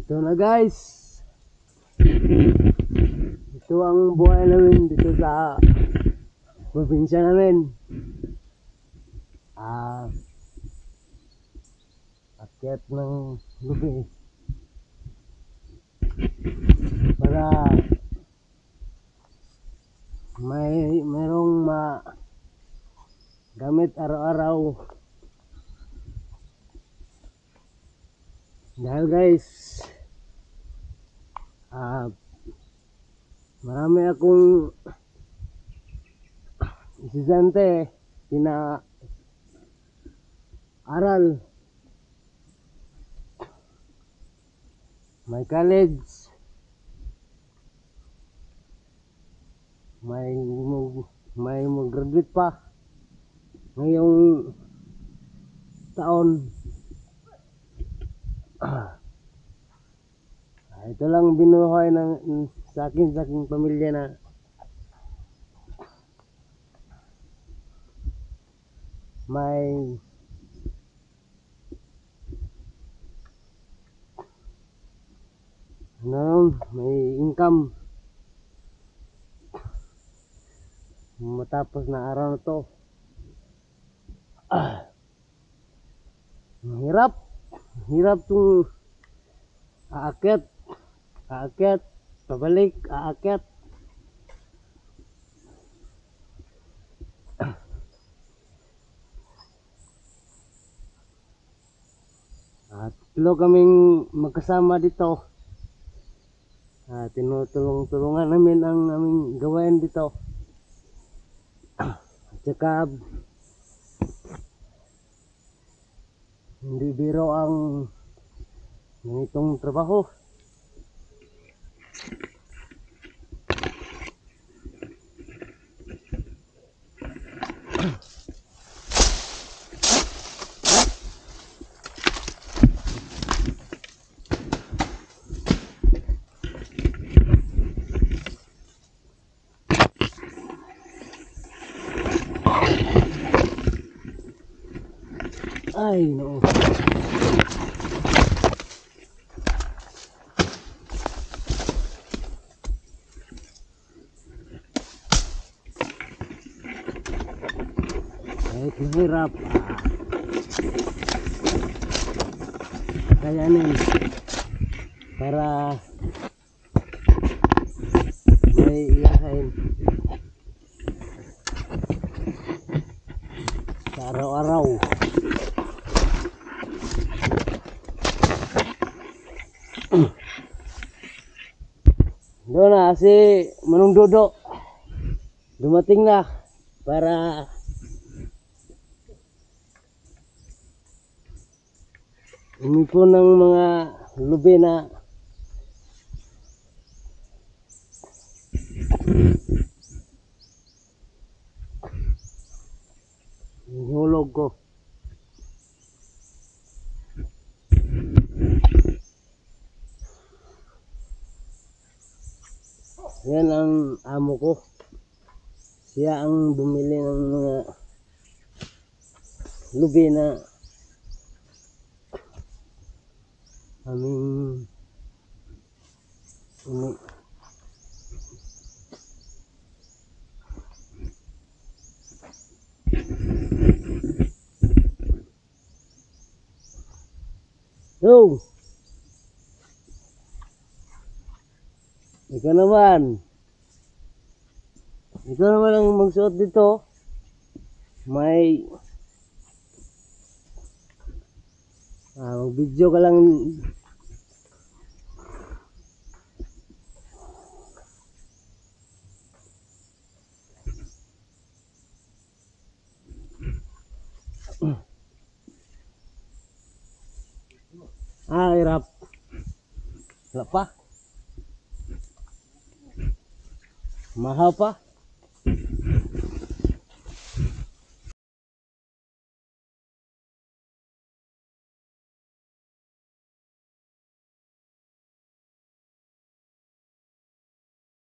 Ito na guys. Ito ang buhay namin dito sa probinsya namin. Akyat ng lubi para merong gamit araw-araw. Dahil guys, marami akong estudyante aral, may college, may mag-graduate pa ngayong taon. Ito lang binuhay sa aking pamilya na may income matapos na araw na to. Hirap tong aakyat, pabalik, aakyat. Tatlo kaming magkasama dito. Tinutulungan namin ang aming gawain dito. At saka hindi biro ang ganitong trabaho. Ay, no. Kahit mahirap, kayanin para may iyahin sa araw-araw. Doon na si Manong Dodo dumating na para umipon ng mga lubi na hulog ko. Yan ang amo ko. Siya ang bumili ng mga lubi na aming Yo! Ikaw naman ang magsuot dito. May mag-video ka lang. Hirap. Wala pa. Mahal pa.